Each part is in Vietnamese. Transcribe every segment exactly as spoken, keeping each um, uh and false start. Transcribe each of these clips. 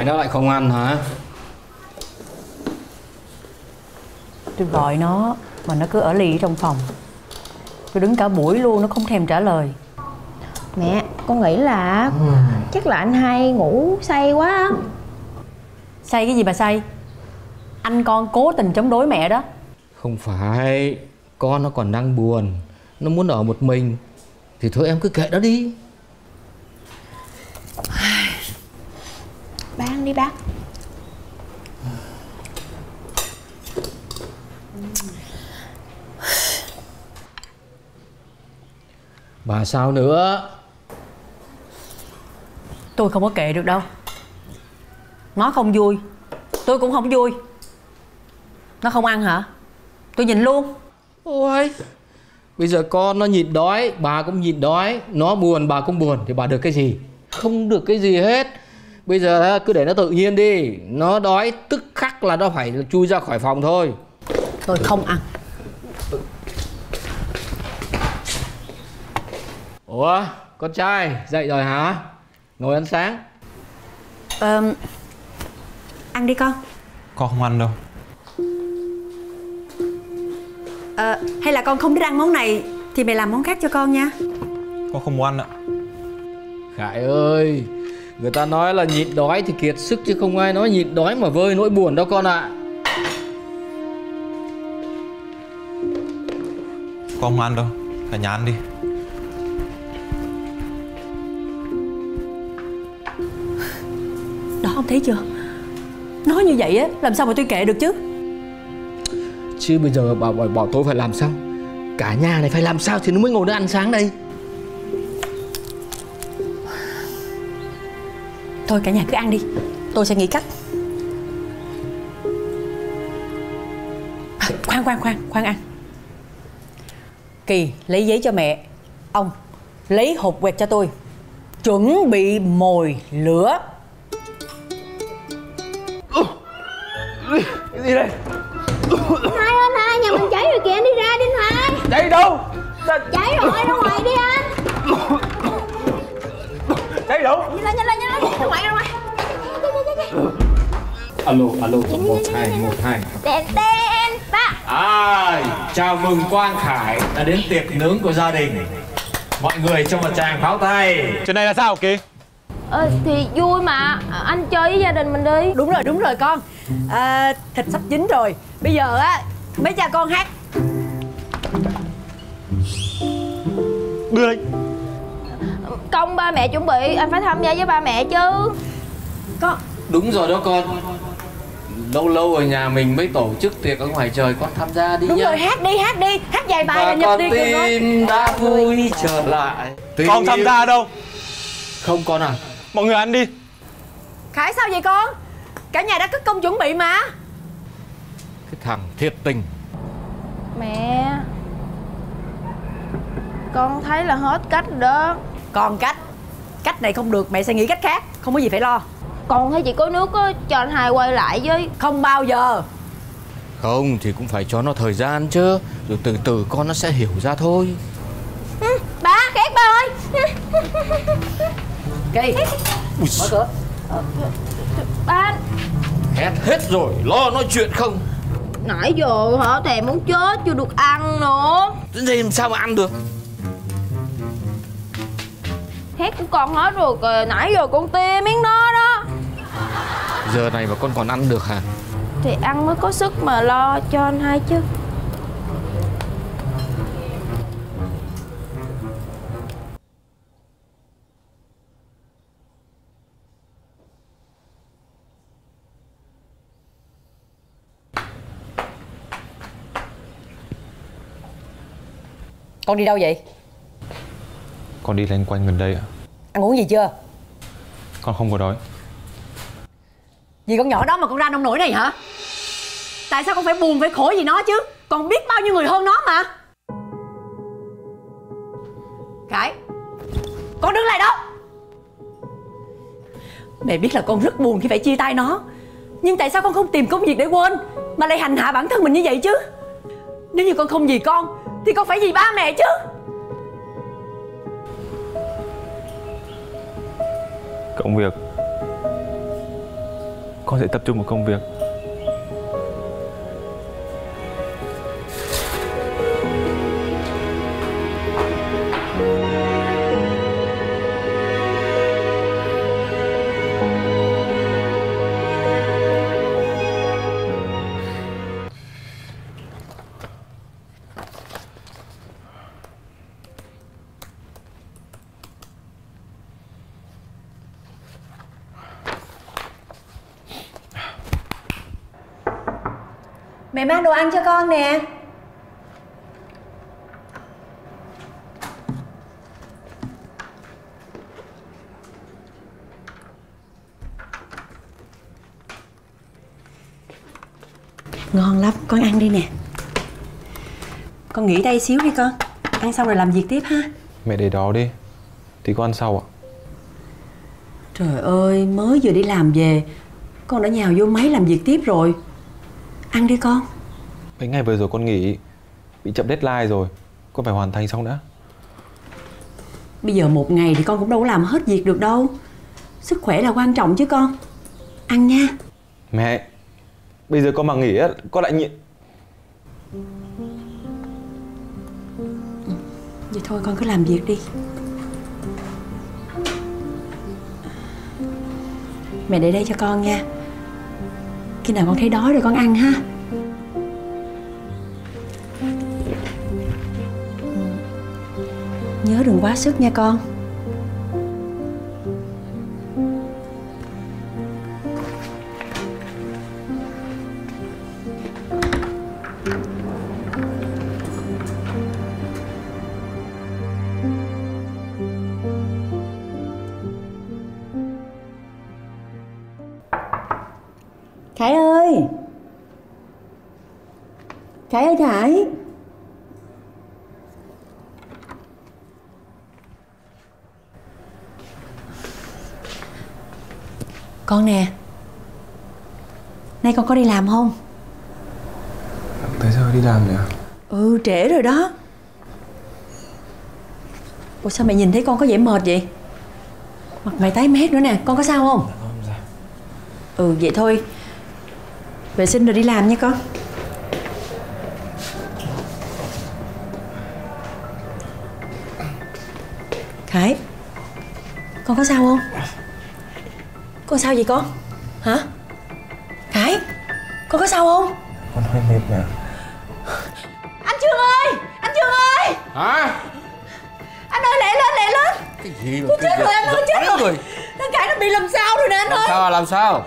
phải nó lại không ăn hả? Tôi gọi nó mà nó cứ ở lì trong phòng. Tôi đứng cả buổi luôn nó không thèm trả lời. Mẹ, con nghĩ là ừ. chắc là anh hai ngủ say quá á. Say cái gì mà say? Anh con cố tình chống đối mẹ đó. Không phải, con nó còn đang buồn, nó muốn ở một mình. Thì thôi em cứ kệ nó đi. Bác ăn đi bác. Bà sao nữa? Tôi không có kệ được đâu. Nó không vui, tôi cũng không vui. Nó không ăn hả? Tôi nhìn luôn. Ôi, bây giờ con nó nhịn đói, bà cũng nhịn đói. Nó buồn, bà cũng buồn. Thì bà được cái gì? Không được cái gì hết. Bây giờ cứ để nó tự nhiên đi. Nó đói tức khắc là nó phải chui ra khỏi phòng thôi. Tôi không ăn. Ủa, con trai dậy rồi hả? Ngồi ăn sáng. Ờ, ăn đi con. Con không ăn đâu. Ờ, hay là con không thích ăn món này thì mẹ làm món khác cho con nha. Con không muốn ăn ạ. Khải ơi, người ta nói là nhịn đói thì kiệt sức, chứ không ai nói nhịn đói mà vơi nỗi buồn đâu con ạ. Con không ăn đâu, cả nhà ăn đi. Đó, ông thấy chưa? Nói như vậy á, làm sao mà tôi kệ được chứ? Chứ bây giờ bảo, bảo, bảo tôi phải làm sao? Cả nhà này phải làm sao thì nó mới ngồi nó ăn sáng đây. Thôi cả nhà cứ ăn đi, tôi sẽ nghĩ cách. À, khoan khoan khoan, khoan ăn. Kỳ lấy giấy cho mẹ. Ông lấy hộp quẹt cho tôi. Chuẩn bị mồi lửa. Cái gì đây? Hai anh hai, nhà mình cháy rồi kìa, anh đi ra đi anh hai. Cháy đâu? Cháy rồi, ra ngoài đi anh. Cháy đâu? Nhanh lên, nhanh lên, nhanh lên, ra ngoài, ra ngoài. Alo, alo, một hai, một hai. Đèn đèn, ba. À, chào mừng Quang Khải đã đến tiệc nướng của gia đình. Mọi người cho một tràng pháo tay. Chuyện này là sao Kỳ? Ờ, thì vui mà, anh chơi với gia đình mình đi. Đúng rồi, đúng rồi con. À, thịt sắp chín rồi. Bây giờ á, mấy cha con hát. Đưa đây. Công ba mẹ chuẩn bị, anh phải tham gia với ba mẹ chứ. Con. Đúng rồi đó con. Lâu lâu ở nhà mình mới tổ chức tiệc ở ngoài trời, con tham gia đi. Đúng nhá. rồi, hát đi, hát đi. Hát vài bài là nhập đi. Và con tim đã vui trở lại. Tình con tham gia đâu? Không con à. Mọi người ăn đi. Khải sao vậy con? Cả nhà đã cất công chuẩn bị mà. Cái thằng thiệt tình. Mẹ, con thấy là hết cách rồi đó. Còn cách. Cách này không được, mẹ sẽ nghĩ cách khác. Không có gì phải lo. Con thấy chỉ có nước á, cho anh hai quay lại với. Không bao giờ. Không thì cũng phải cho nó thời gian chứ. Rồi từ từ con nó sẽ hiểu ra thôi. Ừ, ba, khét ba ơi. Kỳ, mở cửa. Ba. Hết hết rồi, lo nói chuyện không. Nãy giờ hả, thèm muốn chết, chưa được ăn nữa. Thế gì làm sao mà ăn được? Hết của con hết rồi kìa, nãy giờ con tia miếng đó đó. Giờ này mà con còn ăn được hả? Thì ăn mới có sức mà lo cho anh hai chứ. Con đi đâu vậy? Con đi loanh quanh gần đây ạ. Ăn uống gì chưa? Con không có đói. Vì con nhỏ đó mà con ra nông nổi này hả? Tại sao con phải buồn phải khổ vì nó chứ? Con biết bao nhiêu người hơn nó mà. Khải, con đứng lại đó. Mẹ biết là con rất buồn khi phải chia tay nó, nhưng tại sao con không tìm công việc để quên mà lại hành hạ bản thân mình như vậy chứ? Nếu như con không vì con thì con phải vì ba mẹ chứ. Công việc Con sẽ tập trung vào công việc. Mẹ mang đồ ăn cho con nè. Ngon lắm, con ăn đi nè. Con nghỉ đây xíu đi con. Ăn xong rồi làm việc tiếp ha. Mẹ để đó đi, thì con ăn sau ạ. Trời ơi, mới vừa đi làm về, con đã nhào vô máy làm việc tiếp rồi. Ăn đi con. Mấy ngày vừa rồi con nghỉ, bị chậm deadline rồi, con phải hoàn thành xong đã. Bây giờ một ngày thì con cũng đâu có làm hết việc được đâu. Sức khỏe là quan trọng chứ con. Ăn nha. Mẹ, bây giờ con mà nghỉ á, con lại nhịn. Vậy thôi con cứ làm việc đi. Mẹ để đây cho con nha. Khi nào con thấy đói rồi con ăn ha. Nhớ đừng quá sức nha con. Khải ơi! Khải ơi Khải! Con nè, nay con có đi làm không? Tới giờ đi làm nhỉ? Ừ, trễ rồi đó. Ủa sao mẹ nhìn thấy con có vẻ mệt vậy? Mặt mày tái mét nữa nè, con có sao không? Dạ không, dạ. Ừ, vậy thôi. Vệ sinh rồi đi làm nha con. Khải, con có sao không? Con sao vậy con? Hả? Khải, con có sao không? Con hơi mệt mẹ. Anh Trương ơi! Anh Trương ơi! Hả? Anh ơi, lẹ lên, lẹ lên! Cái gì mà Tôi chết rồi, anh ơi, chết rồi. rồi. Thằng Khải nó bị làm sao rồi nè anh Làm ơi. sao à, làm sao?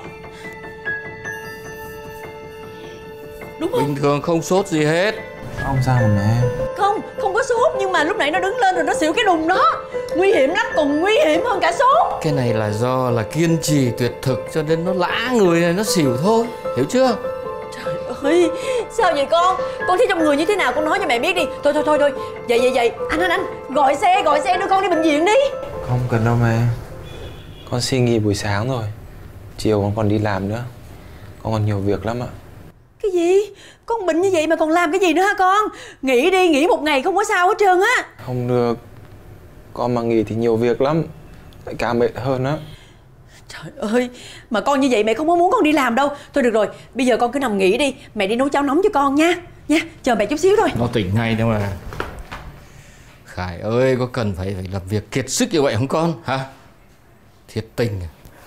Đúng không? Bình thường không sốt gì hết. Không sao mà mẹ. Không, không có sốt, nhưng mà lúc nãy nó đứng lên rồi nó xỉu cái đùng đó. Nguy hiểm lắm, còn nguy hiểm hơn cả sốt. Cái này là do là kiên trì tuyệt thực cho nên nó lã người này, nó xỉu thôi. Hiểu chưa? Trời ơi, sao vậy con? Con thấy trong người như thế nào con nói cho mẹ biết đi. Thôi thôi thôi thôi, vậy vậy vậy, anh anh anh, gọi xe, gọi xe đưa con đi bệnh viện đi. Không cần đâu mẹ. Con xin nghỉ buổi sáng rồi. Chiều con còn đi làm nữa. Con còn nhiều việc lắm ạ. Cái gì? Con bệnh như vậy mà còn làm cái gì nữa hả con? Nghỉ đi, nghỉ một ngày không có sao hết trơn á. Không được. Con mà nghỉ thì nhiều việc lắm, lại càng mệt hơn á. Trời ơi, mà con như vậy mẹ không có muốn con đi làm đâu. Thôi được rồi, bây giờ con cứ nằm nghỉ đi. Mẹ đi nấu cháo nóng cho con nha. Nha, chờ mẹ chút xíu thôi. Nó tỉnh ngay đâu mà. Khải ơi, có cần phải phải làm việc kiệt sức như vậy không con? Hả? Thiệt tình.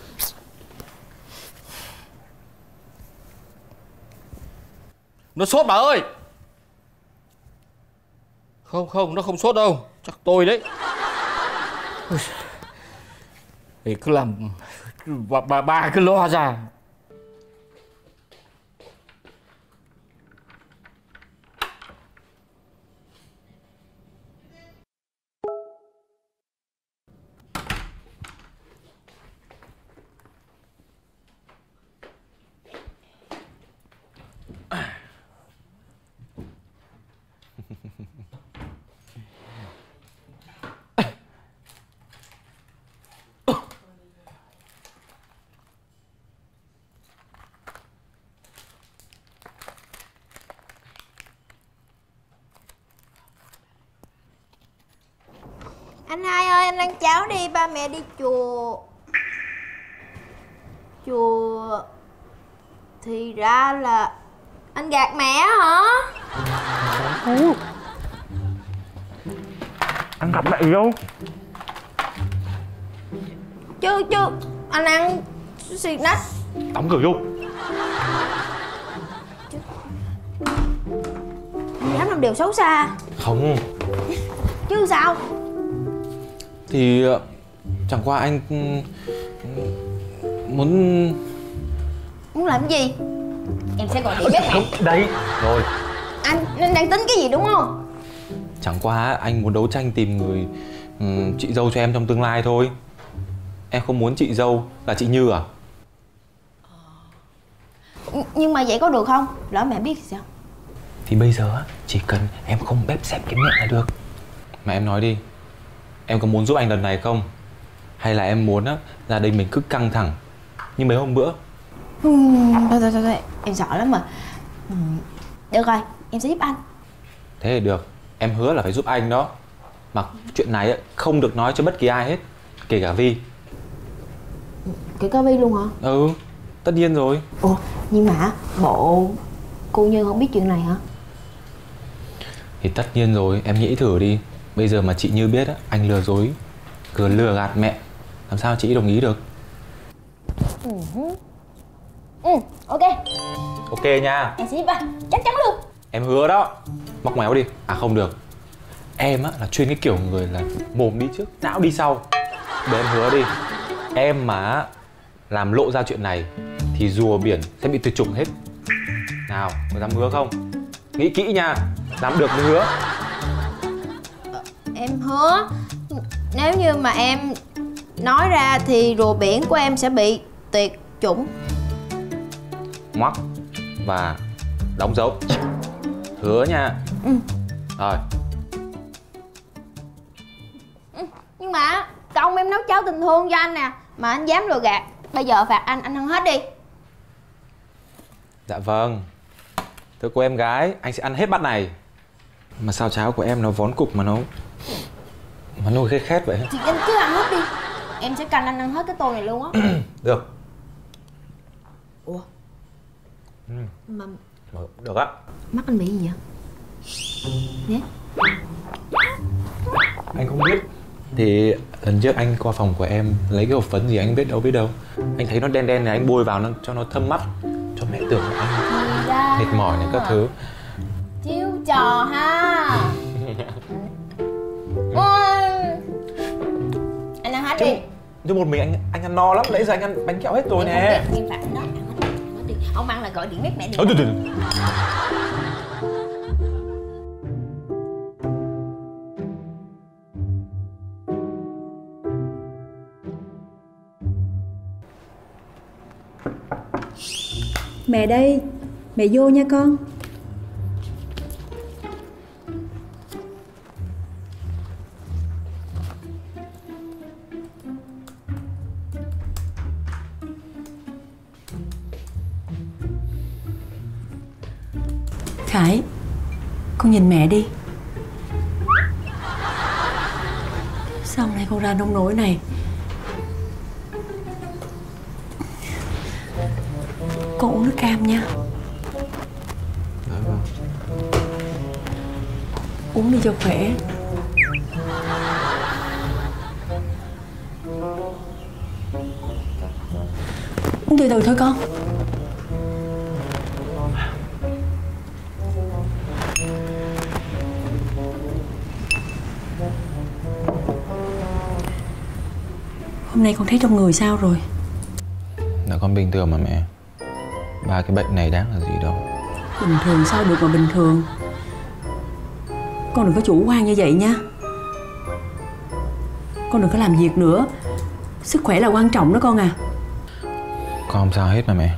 Nó sốt bà ơi. Không không, nó không sốt đâu. Chắc tôi đấy. Thì cứ làm bà, bà, bà cứ lo ra. Anh hai ơi, anh ăn cháo đi, ba mẹ đi chùa. Chùa... Thì ra là anh gạt mẹ hả? Anh gặp lại đâu? Chứ chứ anh ăn xì nách. Đóng cửa vô. Anh dám làm điều xấu xa. Không. Chứ sao? Thì chẳng qua anh muốn... Muốn làm gì? Em sẽ gọi điện với mẹ. Đây rồi. Anh, anh đang tính cái gì đúng không? Chẳng qua anh muốn đấu tranh tìm người um, chị dâu cho em trong tương lai thôi. Em không muốn chị dâu là chị Như à? Nhưng mà vậy có được không? Lỡ mẹ biết thì sao? Thì bây giờ chỉ cần em không bếp xẹp cái miệng là được. Mà em nói đi, em có muốn giúp anh lần này không? Hay là em muốn á, gia đình mình cứ căng thẳng như mấy hôm bữa? Uhm, thôi, thôi, thôi, thôi, em sợ lắm mà. uhm, Được rồi, em sẽ giúp anh. Thế thì được, em hứa là phải giúp anh đó. Mà chuyện này á, không được nói cho bất kỳ ai hết, kể cả Vi. Kể cả Vi luôn hả? Ừ, tất nhiên rồi. Ủa, nhưng mà bộ cô Như không biết chuyện này hả? Thì tất nhiên rồi, em nghĩ thử đi. Bây giờ mà chị Như biết á, anh lừa dối, cứ lừa gạt mẹ, làm sao chị đồng ý được? Ừ, ừ ok. Ok nha. Em sẽ giúp anh, chắc chắn luôn. Em hứa đó. Móc méo đi. À không được, em á là chuyên cái kiểu người là mồm đi trước, não đi sau. Để em hứa đi, em mà làm lộ ra chuyện này thì rùa biển sẽ bị tuyệt chủng hết. Nào, có dám hứa không? Nghĩ kỹ nha, dám được mới hứa. Em hứa, nếu như mà em nói ra thì rùa biển của em sẽ bị tuyệt chủng. Ngoắc và đóng dấu. Hứa nha. Ừ. Rồi. Ừ, nhưng mà công em nấu cháo tình thương cho anh nè, mà anh dám lừa gạt. Bây giờ phạt anh, anh ăn hết đi. Dạ vâng. Thưa cô em gái, anh sẽ ăn hết bát này. Mà sao cháo của em nó vón cục mà nó Mà nồi khét khét vậy? Thì anh cứ ăn hết đi. Em sẽ canh anh ăn hết cái tô này luôn á. Được. Ủa? Ừ. Mà được á. mắt anh bị gì vậy? Nè. Anh không biết. Thì lần trước anh qua phòng của em lấy cái hộp phấn gì anh biết đâu biết đâu. Anh thấy nó đen đen này, anh bôi vào nó cho nó thâm mắt, cho mẹ tưởng là anh mệt mỏi này các thứ. Chiêu trò ha. Ôi. Anh ăn hết đi. Chứ một mình anh anh ăn no lắm, nãy giờ anh ăn bánh kẹo hết rồi nè. Em phạt anh đó, ăn hết đi, ăn hết đi. Ông ăn là gọi điện biết mẹ đi. Ôi, đừng, đừng. Mẹ đây, mẹ vô nha con. Khải, con nhìn mẹ đi. Sao hôm nay con ra nông nổi này? Con uống nước cam nha. Uống đi cho khỏe. Uống từ từ thôi con. Hôm nay con thấy trong người sao rồi? Là con bình thường mà mẹ. Ba cái bệnh này đáng là gì đâu. Bình thường sao được mà bình thường. Con đừng có chủ quan như vậy nha. Con đừng có làm việc nữa. Sức khỏe là quan trọng đó con à. Con không sao hết mà mẹ.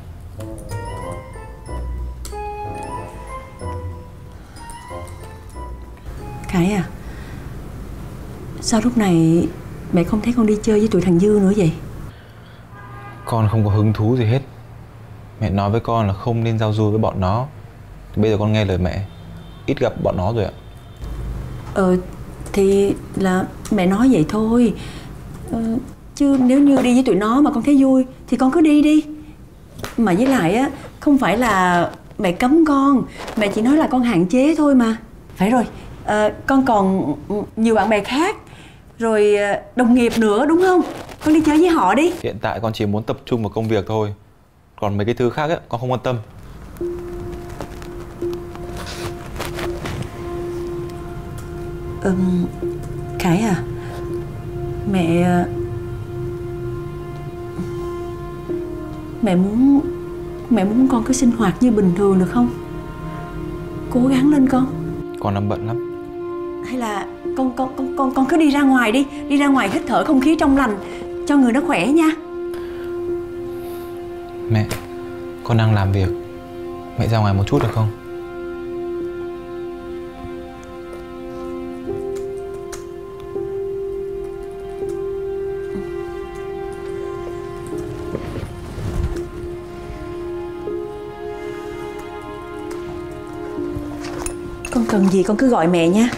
Khải à, sao lúc này mẹ không thấy con đi chơi với tụi thằng Dư nữa vậy? Con không có hứng thú gì hết. Mẹ nói với con là không nên giao du với bọn nó. Thì bây giờ con nghe lời mẹ, ít gặp bọn nó rồi ạ. Ờ, thì là mẹ nói vậy thôi. Ờ, chứ nếu như đi với tụi nó mà con thấy vui thì con cứ đi đi. Mà với lại á, Không phải là mẹ cấm con, mẹ chỉ nói là con hạn chế thôi mà. Phải rồi, à, con còn nhiều bạn bè khác, rồi đồng nghiệp nữa đúng không? Con đi chơi với họ đi. Hiện tại con chỉ muốn tập trung vào công việc thôi. Còn mấy cái thứ khác ấy, con không quan tâm. Ừm, Khải à, mẹ Mẹ muốn Mẹ muốn con cứ sinh hoạt như bình thường được không? Cố gắng lên con. Con đang bận lắm. Hay là con con con con con cứ đi ra ngoài đi, đi ra ngoài hít thở không khí trong lành cho người nó khỏe nha. Mẹ, con đang làm việc. Mẹ ra ngoài một chút được không? Con cần gì con cứ gọi mẹ nha.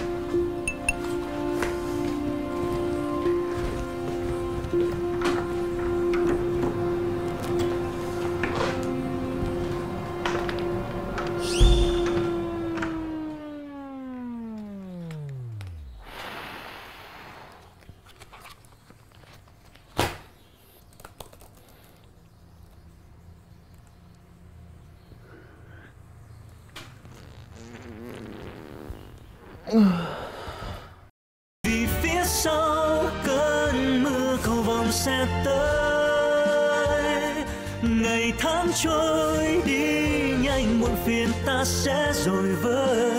Vì phía sau cơn mưa cầu vồng sẽ tới, ngày tháng trôi đi nhanh muộn phiền ta sẽ rồi vơi.